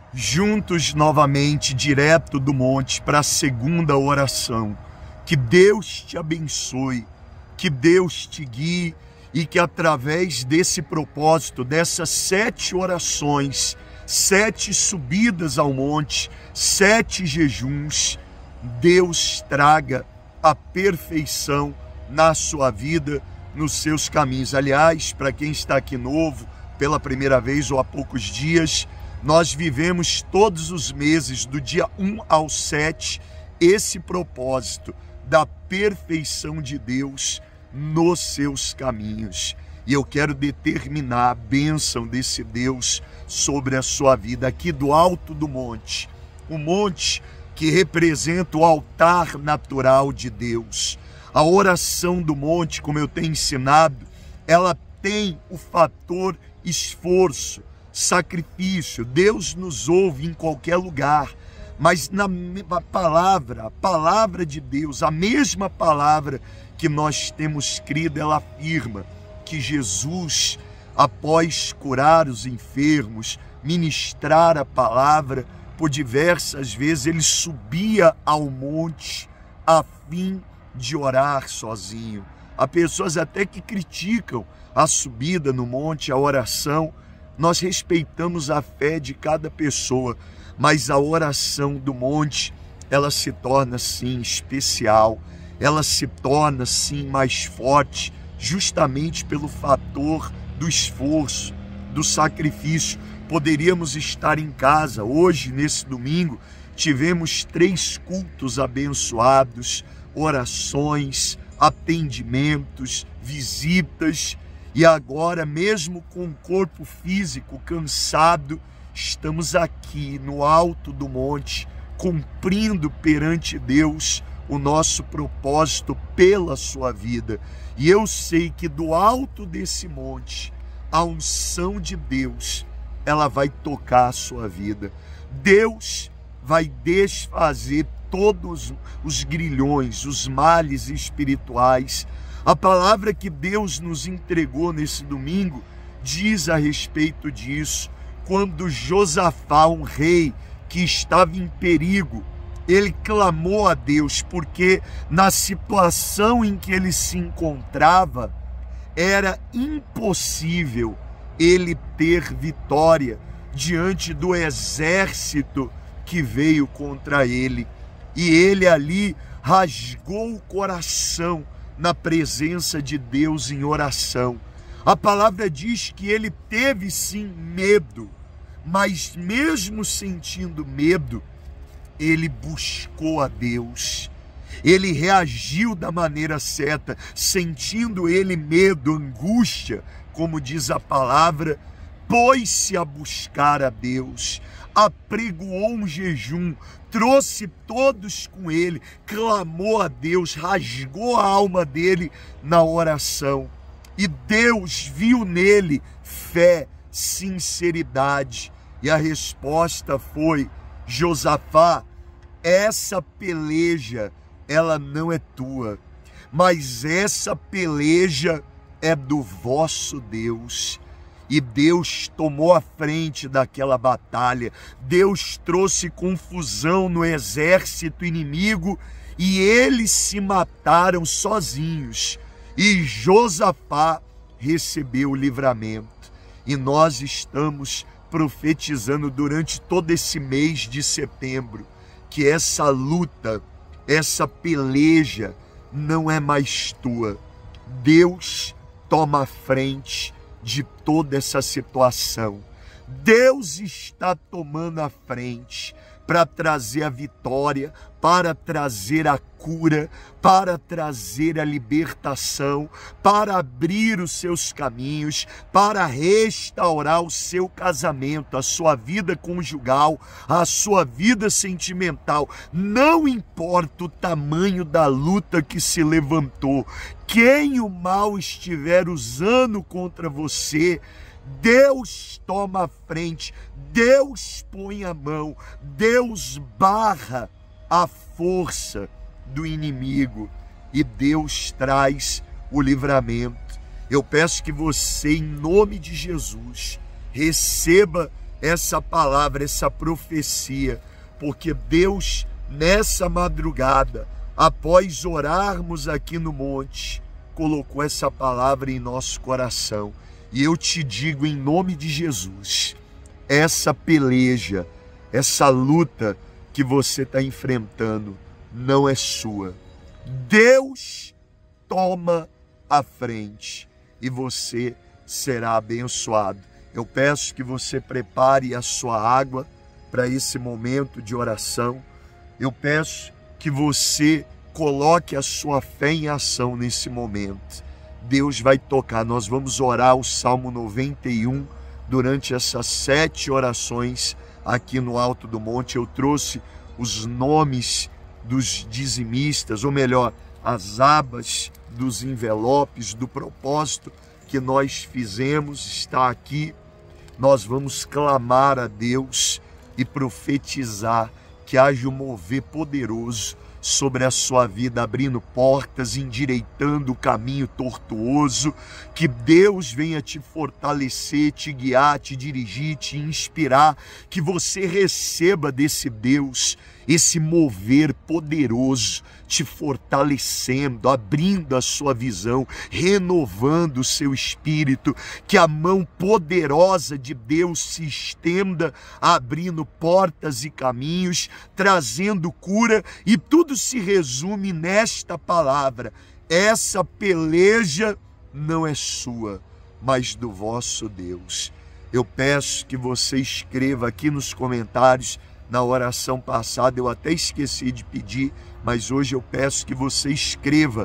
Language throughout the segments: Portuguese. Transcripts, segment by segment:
juntos novamente, direto do monte, para a segunda oração. Que Deus te abençoe, que Deus te guie e que através desse propósito, dessas 7 orações, 7 subidas ao monte, 7 jejuns, Deus traga a perfeição na sua vida, nos seus caminhos. Aliás, para quem está aqui novo, pela primeira vez ou há poucos dias, nós vivemos todos os meses, do dia 1 ao 7, esse propósito da perfeição de Deus nos seus caminhos. E eu quero determinar a bênção desse Deus sobre a sua vida, aqui do alto do monte, o monte que representa o altar natural de Deus. A oração do monte, como eu tenho ensinado, ela tem o fator esforço, sacrifício. Deus nos ouve em qualquer lugar, mas na palavra, a palavra de Deus, a mesma palavra que nós temos crido, ela afirma que Jesus, após curar os enfermos, ministrar a palavra, por diversas vezes ele subia ao monte a fim de orar sozinho. Há pessoas até que criticam a subida no monte, a oração. Nós respeitamos a fé de cada pessoa, mas a oração do monte, ela se torna sim especial, ela se torna sim mais forte, justamente pelo fator do esforço, do sacrifício. Poderíamos estar em casa hoje, nesse domingo, tivemos 3 cultos abençoados, orações, atendimentos, visitas, e agora, mesmo com o corpo físico cansado, estamos aqui no alto do monte, cumprindo perante Deus o nosso propósito pela sua vida. E eu sei que do alto desse monte, a unção de Deus, ela vai tocar a sua vida. Deus vai desfazer todos os grilhões, os males espirituais. A palavra que Deus nos entregou nesse domingo diz a respeito disso. Quando Josafá, um rei que estava em perigo, ele clamou a Deus, porque na situação em que ele se encontrava, era impossível ele ter vitória diante do exército que veio contra ele. E ele ali rasgou o coração na presença de Deus em oração. A palavra diz que ele teve sim medo, mas mesmo sentindo medo, ele buscou a Deus. Ele reagiu da maneira certa, sentindo ele medo, angústia, como diz a palavra, pôs-se a buscar a Deus, apregoou um jejum, trouxe todos com ele, clamou a Deus, rasgou a alma dele na oração. E Deus viu nele fé, sinceridade, e a resposta foi: Josafá, essa peleja, ela não é tua, mas essa peleja é do vosso Deus. E Deus tomou a frente daquela batalha. Deus trouxe confusão no exército inimigo e eles se mataram sozinhos. E Josafá recebeu o livramento. E nós estamos profetizando durante todo esse mês de setembro que essa luta, essa peleja não é mais tua. Deus toma a frente de toda essa situação. Deus está tomando a frente para trazer a vitória, para trazer a cura, para trazer a libertação, para abrir os seus caminhos, para restaurar o seu casamento, a sua vida conjugal, a sua vida sentimental. Não importa o tamanho da luta que se levantou, quem o mal estiver usando contra você, Deus toma a frente, Deus põe a mão, Deus barra a força do inimigo e Deus traz o livramento. Eu peço que você, em nome de Jesus, receba essa palavra, essa profecia, porque Deus, nessa madrugada, após orarmos aqui no monte, colocou essa palavra em nosso coração. E eu te digo em nome de Jesus, essa peleja, essa luta que você está enfrentando não é sua. Deus toma a frente e você será abençoado. Eu peço que você prepare a sua água para esse momento de oração. Eu peço que você coloque a sua fé em ação nesse momento. Deus vai tocar. Nós vamos orar o Salmo 91 durante essas 7 orações aqui no Alto do Monte. Eu trouxe os nomes dos dizimistas, ou melhor, as abas dos envelopes, do propósito que nós fizemos, está aqui. Nós vamos clamar a Deus e profetizar que haja um mover poderoso sobre a sua vida, abrindo portas, endireitando o caminho tortuoso, que Deus venha te fortalecer, te guiar, te dirigir, te inspirar, que você receba desse Deus esse mover poderoso, te fortalecendo, abrindo a sua visão, renovando o seu espírito, que a mão poderosa de Deus se estenda, abrindo portas e caminhos, trazendo cura, e tudo se resume nesta palavra: essa peleja não é sua, mas do vosso Deus. Eu peço que você escreva aqui nos comentários. Na oração passada eu até esqueci de pedir, mas hoje eu peço que você escreva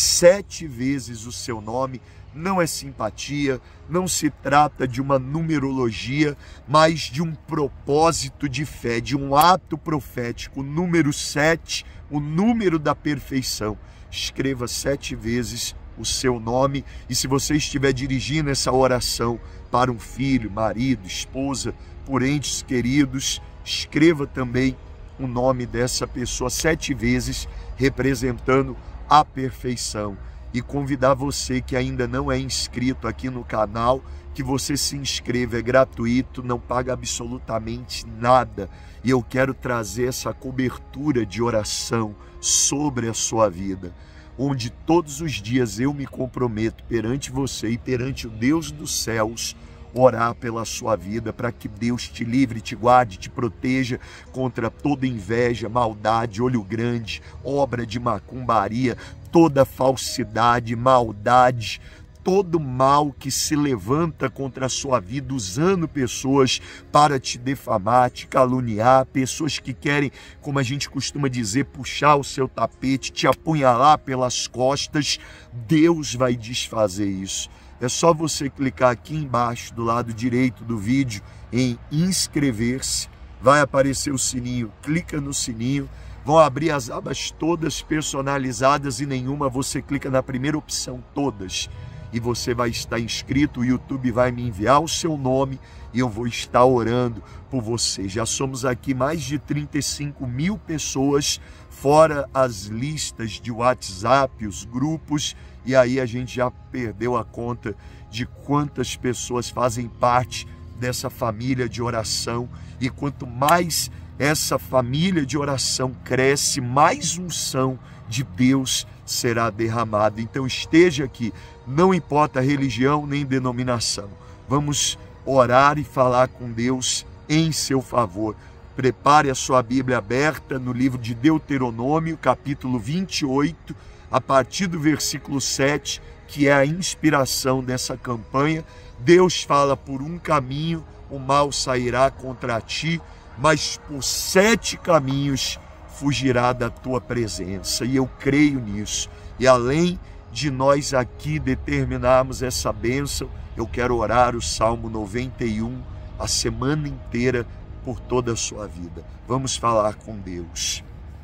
7 vezes o seu nome. Não é simpatia, não se trata de uma numerologia, mas de um propósito de fé, de um ato profético. O número 7, o número da perfeição. Escreva 7 vezes o seu nome, e se você estiver dirigindo essa oração para um filho, marido, esposa, por entes queridos, escreva também o nome dessa pessoa 7 vezes, representando a perfeição. E convidar você que ainda não é inscrito aqui no canal, que você se inscreva, é gratuito, não paga absolutamente nada. E eu quero trazer essa cobertura de oração sobre a sua vida, onde todos os dias eu me comprometo perante você e perante o Deus dos céus, orar pela sua vida, para que Deus te livre, te guarde, te proteja contra toda inveja, maldade, olho grande, obra de macumbaria, toda falsidade, maldade, todo mal que se levanta contra a sua vida, usando pessoas para te defamar, te caluniar, pessoas que querem, como a gente costuma dizer, puxar o seu tapete, te apunhalar pelas costas. Deus vai desfazer isso. É só você clicar aqui embaixo, do lado direito do vídeo, em inscrever-se. Vai aparecer o sininho, clica no sininho. Vão abrir as abas todas personalizadas e nenhuma, você clica na primeira opção, todas. E você vai estar inscrito, o YouTube vai me enviar o seu nome e eu vou estar orando por você. Já somos aqui mais de 35 mil pessoas, fora as listas de WhatsApp, os grupos, e aí a gente já perdeu a conta de quantas pessoas fazem parte dessa família de oração. E quanto mais essa família de oração cresce, mais unção de Deus será derramada. Então esteja aqui, não importa a religião nem denominação. Vamos orar e falar com Deus em seu favor. Prepare a sua Bíblia aberta no livro de Deuteronômio, capítulo 28, a partir do versículo 7, que é a inspiração dessa campanha. Deus fala: por um caminho o mal sairá contra ti, mas por 7 caminhos fugirá da tua presença. E eu creio nisso. E além de nós aqui determinarmos essa bênção, eu quero orar o Salmo 91 a semana inteira por toda a sua vida. Vamos falar com Deus.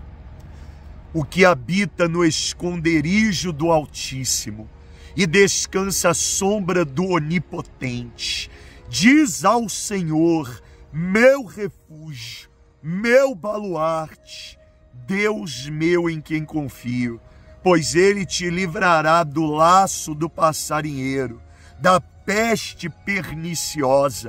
O que habita no esconderijo do Altíssimo e descansa à sombra do Onipotente, diz ao Senhor, meu refúgio, meu baluarte, Deus meu em quem confio, pois ele te livrará do laço do passarinheiro, da peste perniciosa.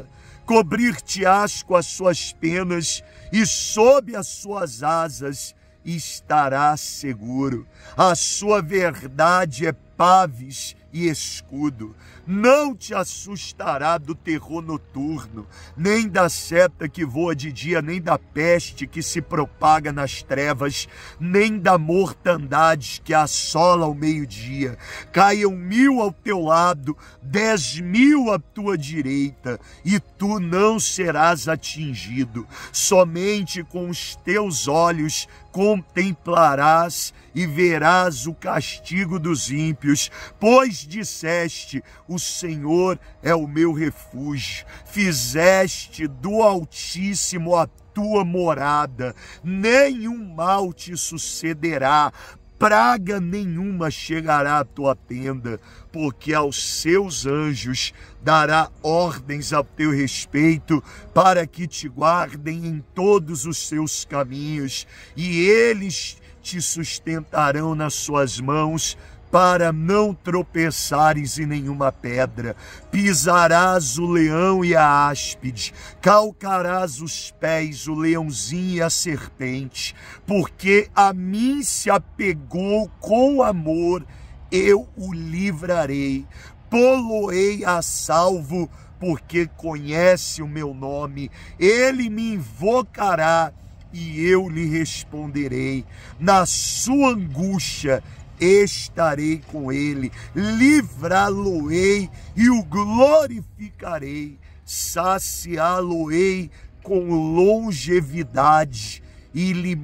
cobrir-te-ás com as suas penas, e sob as suas asas estarás seguro. A sua verdade é paves e escudo. Não te assustará do terror noturno, nem da seta que voa de dia, nem da peste que se propaga nas trevas, nem da mortandade que assola ao meio-dia. Caiam 1000 ao teu lado, 10.000 à tua direita, e tu não serás atingido. Somente com os teus olhos contemplarás e verás o castigo dos ímpios, pois disseste: o Senhor é o meu refúgio. Fizeste do Altíssimo a tua morada, nenhum mal te sucederá, praga nenhuma chegará à tua tenda, porque aos seus anjos dará ordens a teu respeito, para que te guardem em todos os seus caminhos, e eles te sustentarão nas suas mãos, para não tropeçares em nenhuma pedra. Pisarás o leão e a áspide, calcarás os pés, o leãozinho e a serpente, porque a mim se apegou com amor, eu o livrarei, pô-lo-ei a salvo, porque conhece o meu nome. Ele me invocará e eu lhe responderei. Na sua angústia estarei com ele, livrá-lo-ei e o glorificarei, saciá-lo-ei com longevidade e lhe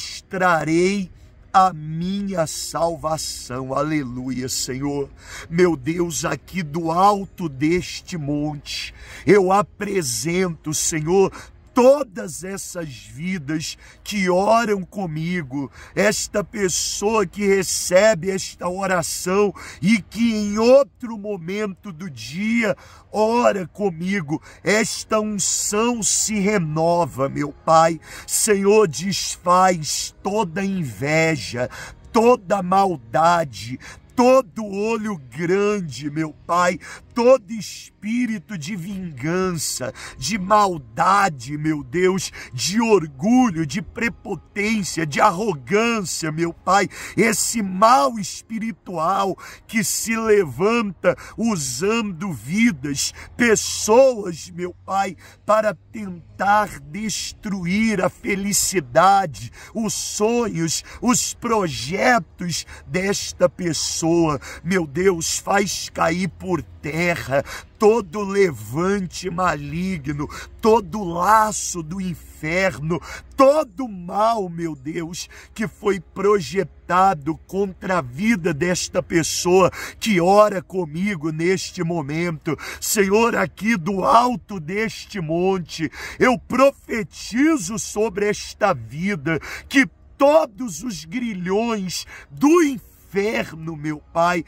mostrarei a minha salvação. Aleluia, Senhor. Meu Deus, aqui do alto deste monte, eu apresento, Senhor, todas essas vidas que oram comigo, esta pessoa que recebe esta oração e que em outro momento do dia ora comigo, esta unção se renova, meu Pai. Senhor, desfaz toda inveja, toda maldade, todo olho grande, meu Pai, todo espírito de vingança, de maldade, meu Deus, de orgulho, de prepotência, de arrogância, meu Pai, esse mal espiritual que se levanta usando vidas, pessoas, meu Pai, para tentar destruir a felicidade, os sonhos, os projetos desta pessoa. Meu Deus, faz cair por terra todo levante maligno, todo laço do inferno, todo mal, meu Deus, que foi projetado contra a vida desta pessoa que ora comigo neste momento. Senhor, aqui do alto deste monte, eu profetizo sobre esta vida que todos os grilhões do inferno, meu Pai,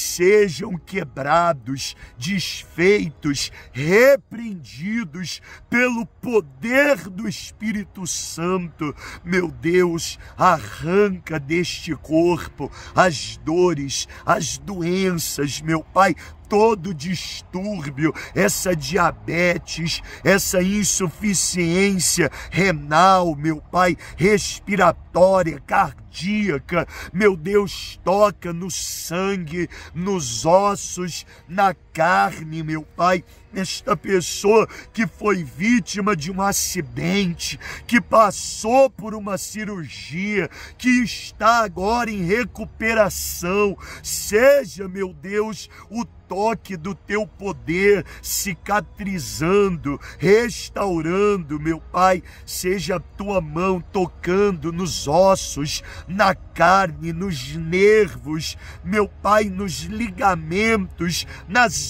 sejam quebrados, desfeitos, repreendidos pelo poder do Espírito Santo. Meu Deus, arranca deste corpo as dores, as doenças, meu Pai, todo distúrbio, essa diabetes, essa insuficiência renal, meu Pai, respiratória, cardíaca. Meu Deus, toca no sangue, nos ossos, na carne, meu Pai. Esta pessoa que foi vítima de um acidente, que passou por uma cirurgia, que está agora em recuperação, seja, meu Deus, o toque do teu poder cicatrizando, restaurando, meu Pai, seja a tua mão tocando nos ossos, na carne, nos nervos, meu Pai, nos ligamentos, nas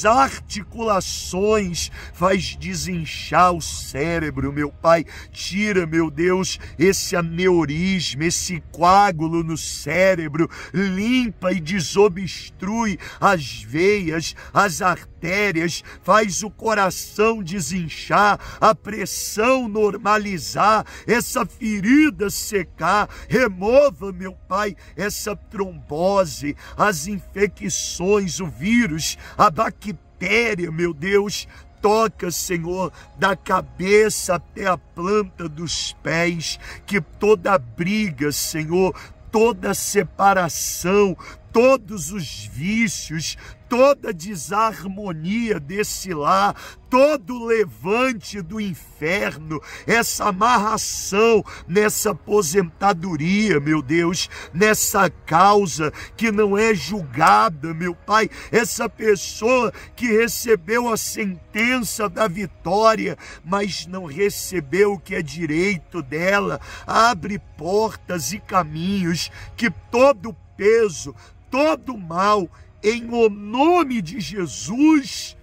articulações, faz desinchar o cérebro, meu Pai, tira, meu Deus, esse aneurisma, esse coágulo no cérebro, limpa e desobstrui as veias, as artérias, faz o coração desinchar, a pressão normalizar, essa ferida secar, remova, meu Pai, essa trombose, as infecções, o vírus, a bactéria, meu Deus, toca, Senhor, da cabeça até a planta dos pés, que toda briga, Senhor, toda separação, todos os vícios, toda desarmonia desse lar, todo levante do inferno, essa amarração nessa aposentadoria, meu Deus, nessa causa que não é julgada, meu Pai, essa pessoa que recebeu a sentença da vitória, mas não recebeu o que é direito dela. Abre portas e caminhos, que todo peso, todo mal, em o nome de Jesus,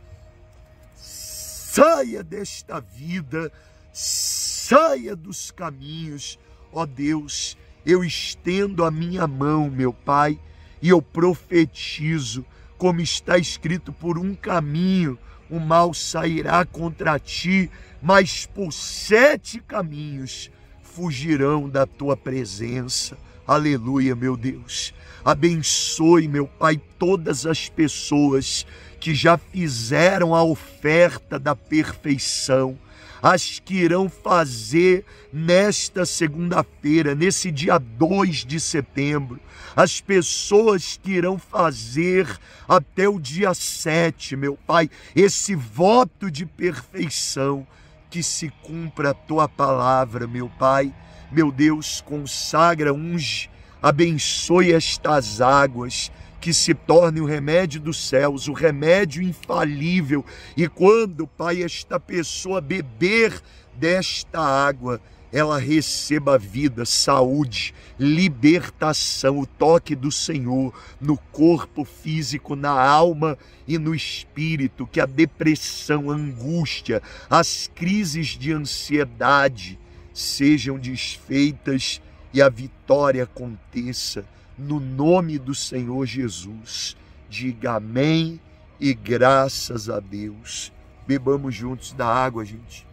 saia desta vida, saia dos caminhos. Ó Deus, eu estendo a minha mão, meu Pai, e eu profetizo, como está escrito: por um caminho o mal sairá contra ti, mas por 7 caminhos fugirão da tua presença. Aleluia, meu Deus. Abençoe, meu Pai, todas as pessoas que já fizeram a oferta da perfeição, as que irão fazer nesta segunda-feira, nesse dia 2 de setembro, as pessoas que irão fazer até o dia 7, meu Pai, esse voto de perfeição, que se cumpra a tua palavra, meu Pai. Meu Deus, consagra, unge, abençoe estas águas, que se tornem o remédio dos céus, o remédio infalível. E quando, Pai, esta pessoa beber desta água, ela receba vida, saúde, libertação, o toque do Senhor no corpo físico, na alma e no espírito, que a depressão, a angústia, as crises de ansiedade sejam desfeitas e a vitória aconteça, no nome do Senhor Jesus. Diga amém e graças a Deus. Bebamos juntos da água, gente.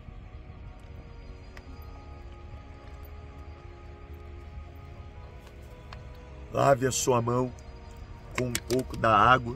Lave a sua mão com um pouco da água,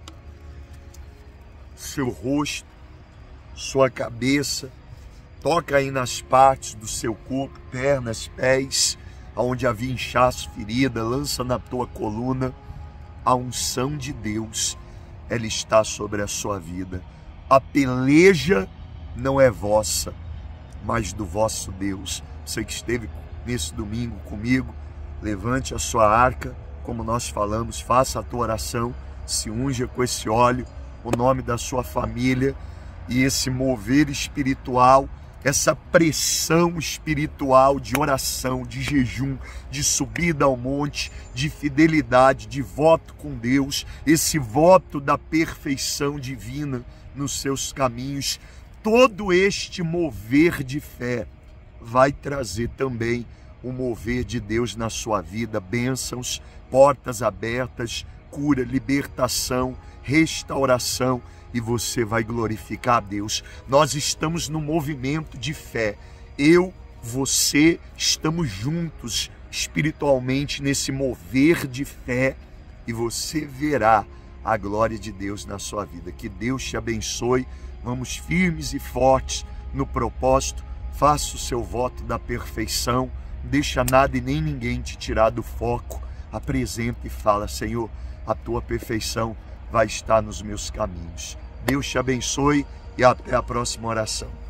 seu rosto, sua cabeça. Toca aí nas partes do seu corpo, pernas, pés, aonde havia inchaço, ferida, lança na tua coluna. A unção de Deus, ela está sobre a sua vida. A peleja não é vossa, mas do vosso Deus. Você que esteve nesse domingo comigo, levante a sua arca, como nós falamos, faça a tua oração, se unja com esse óleo, o nome da sua família, e esse mover espiritual, essa pressão espiritual de oração, de jejum, de subida ao monte, de fidelidade, de voto com Deus, esse voto da perfeição divina nos seus caminhos, todo este mover de fé vai trazer também o mover de Deus na sua vida, bênçãos, portas abertas, cura, libertação, restauração, e você vai glorificar a Deus. Nós estamos no movimento de fé. Eu, você, estamos juntos espiritualmente nesse mover de fé, e você verá a glória de Deus na sua vida. Que Deus te abençoe. Vamos firmes e fortes no propósito. Faça o seu voto da perfeição. Deixa nada e nem ninguém te tirar do foco. Apresenta e fala: Senhor, a tua perfeição vai estar nos meus caminhos. Deus te abençoe e até a próxima oração.